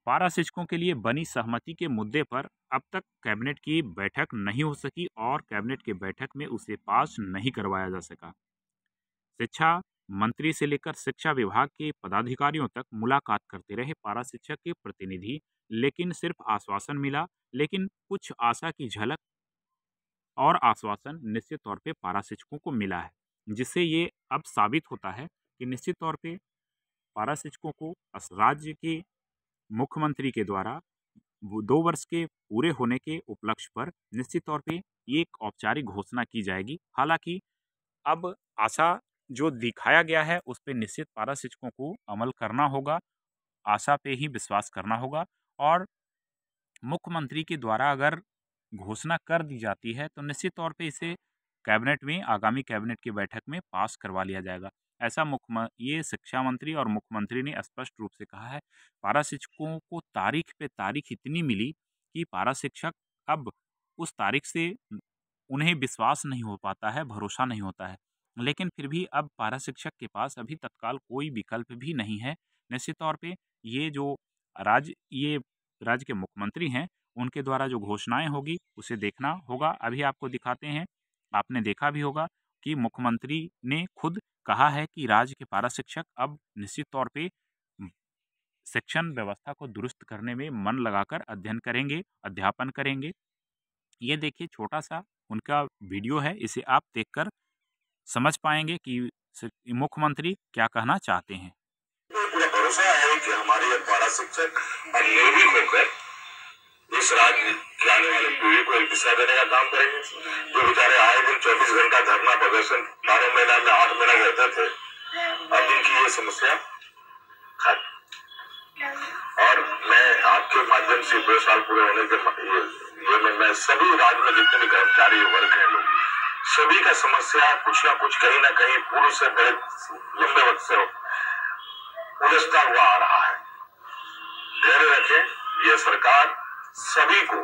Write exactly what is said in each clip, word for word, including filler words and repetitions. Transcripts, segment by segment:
पारा शिक्षकों के लिए बनी सहमति के मुद्दे पर अब तक कैबिनेट की बैठक नहीं हो सकी और कैबिनेट की बैठक में उसे पास नहीं करवाया जा सका। शिक्षा मंत्री से लेकर शिक्षा विभाग के पदाधिकारियों तक मुलाकात करते रहे पारा शिक्षक के प्रतिनिधि, लेकिन सिर्फ आश्वासन मिला। लेकिन कुछ आशा की झलक और आश्वासन निश्चित तौर पे पारा शिक्षकों को मिला है, जिससे ये अब साबित होता है कि निश्चित तौर पे पारा शिक्षकों को राज्य के मुख्यमंत्री के द्वारा वो दो वर्ष के पूरे होने के उपलक्ष्य पर निश्चित तौर पे ये एक औपचारिक घोषणा की जाएगी। हालांकि अब आशा जो दिखाया गया है उस पे निश्चित पारा शिक्षकों को अमल करना होगा, आशा पे ही विश्वास करना होगा और मुख्यमंत्री के द्वारा अगर घोषणा कर दी जाती है तो निश्चित तौर पे इसे कैबिनेट में आगामी कैबिनेट की बैठक में पास करवा लिया जाएगा। ऐसा मुख्य ये शिक्षा मंत्री और मुख्यमंत्री ने स्पष्ट रूप से कहा है। पारा शिक्षकों को तारीख पे तारीख इतनी मिली कि पारा शिक्षक अब उस तारीख से उन्हें विश्वास नहीं हो पाता है, भरोसा नहीं होता है, लेकिन फिर भी अब पारा शिक्षक के पास अभी तत्काल कोई विकल्प भी नहीं है। निश्चित तौर पे ये जो राज्य ये राज्य के मुख्यमंत्री हैं उनके द्वारा जो घोषणाएं होगी उसे देखना होगा। अभी आपको दिखाते हैं, आपने देखा भी होगा कि मुख्यमंत्री ने खुद कहा है कि राज्य के पारा शिक्षक अब निश्चित तौर पे शिक्षण व्यवस्था को दुरुस्त करने में मन लगाकर अध्ययन करेंगे, अध्यापन करेंगे। ये देखिए छोटा सा उनका वीडियो है, इसे आप देखकर समझ पाएंगे कि मुख्यमंत्री क्या कहना चाहते हैं। पूरा भरोसा है कि हमारे पारा शिक्षक निर्भीक होकर इस राज्य के आने वाले पीढ़ी को एक दिशा देने का काम करेंगे। जो बेचारे आए दिन चौबीस घंटा धरना प्रदर्शन बारह महीना में आठ महीना रहते थे, अब इनकी ये समस्या खत्म। और मैं आपके माध्यम से दो साल पूरे होने के ये, ये मैं, मैं सभी राज्य में जितने भी कर्मचारी वर्ग हैं लोग, सभी का समस्या कुछ ना कुछ कहीं ना कहीं पूर्व से बड़े लंबे वक्त से उलझता हुआ आ रहा है। धैर्य रखें, ये सरकार सभी को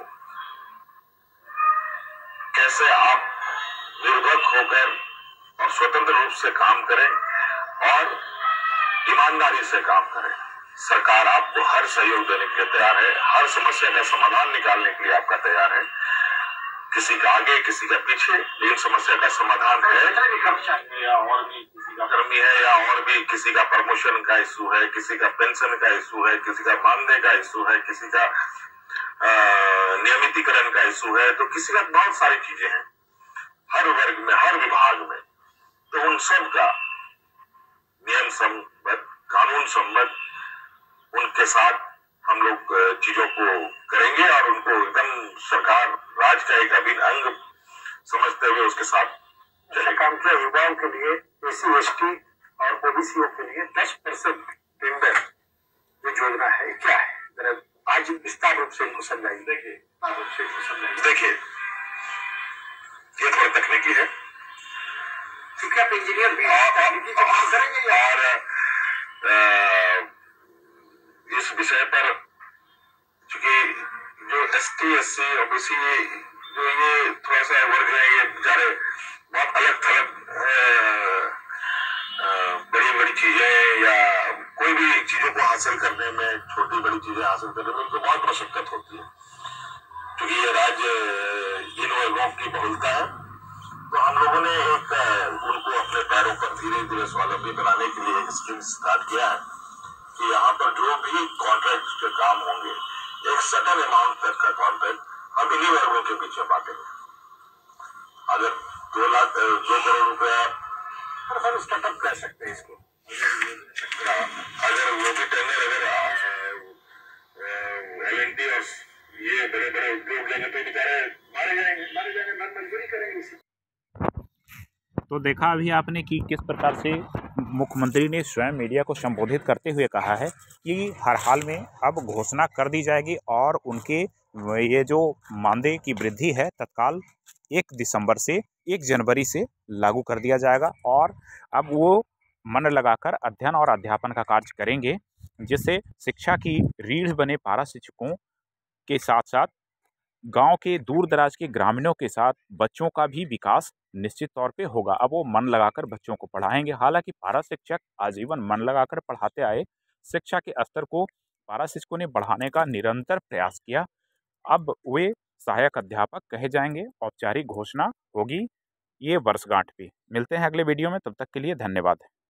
कैसे आप निर्भक होकर और स्वतंत्र रूप से काम करें और ईमानदारी से काम करें। सरकार आपको हर सहयोग देने के लिए तैयार है, हर समस्या का समाधान निकालने के लिए आपका तैयार है। किसी का आगे किसी का पीछे, लेकिन समस्या का समाधान है या और भी किसी का कर्मी है या और भी किसी का प्रमोशन का इशू है, किसी का पेंशन का इशू है, किसी का मानदेय का इशू है, किसी का नियमितीकरण का इशू है, तो किसी का बहुत सारी चीजें हैं हर वर्ग में, हर विभाग में। तो उन सब का नियम सम्मत, कानून सम्मत उनके साथ हम लोग चीजों को करेंगे और उनको एकदम सरकार राज का एक अभिन्न अंग समझते हुए उसके साथ काम किया। युवाओं के लिए, एसी एसटी और ओबीसीओ के लिए दस परसेंट टेंडर ये योजना है, क्या है आज विस्तार रूप से इनको समझाइए। देखिए देखिए ये थोड़ी तकनीकी है क्योंकि आप इंजीनियर भी करेंगे और इस विषय पर चूंकि जो S T S C OBC जो ये थोड़ा सा वर्ग है, ये बेचारे बहुत अलग थलग बड़ी बड़ी चीजें या कोई भी चीजों को हासिल करने में, छोटी बड़ी चीजें हासिल करने में उनको बहुत मशक्कत होती है। क्योंकि ये राज्य इन वर्गों की बहुलता है, तो हम लोगों ने एक उनको अपने पैरों पर धीरे धीरे स्वावलंबी बनाने के लिए एक स्कीम स्टार्ट किया है कि यहाँ पर जो भी कॉन्ट्रैक्ट के काम होंगे, एक सर्टेन अमाउंट तक का कॉन्ट्रैक्ट हम इन्हीं वर्गों के पीछे बांटेंगे। अगर दो लाख दो करोड़ रुपया हम स्टार्टअप कह सकते हैं इसको, अगर वो भी टेंडर अगर एल एन टी और ये बड़े बड़े उद्योग लेंगे तो बेचारे मारे जाएंगे मारे जाएंगे मन मजबूरी करेंगे इसी। तो देखा अभी आपने कि किस प्रकार से मुख्यमंत्री ने स्वयं मीडिया को संबोधित करते हुए कहा है कि हर हाल में अब घोषणा कर दी जाएगी और उनके ये जो मानदेय की वृद्धि है तत्काल एक दिसंबर से एक जनवरी से लागू कर दिया जाएगा और अब वो मन लगाकर अध्ययन और अध्यापन का कार्य करेंगे, जिससे शिक्षा की रीढ़ बने पारा शिक्षकों के साथ साथ गांव के दूर दराज के ग्रामीणों के साथ बच्चों का भी विकास निश्चित तौर पे होगा। अब वो मन लगाकर बच्चों को पढ़ाएंगे। हालांकि पारा शिक्षक आजीवन मन लगाकर पढ़ाते आए, शिक्षा के स्तर को पारा शिक्षकों ने बढ़ाने का निरंतर प्रयास किया। अब वे सहायक अध्यापक कहे जाएंगे, औपचारिक घोषणा होगी ये वर्षगांठ पे। मिलते हैं अगले वीडियो में, तब तक के लिए धन्यवाद।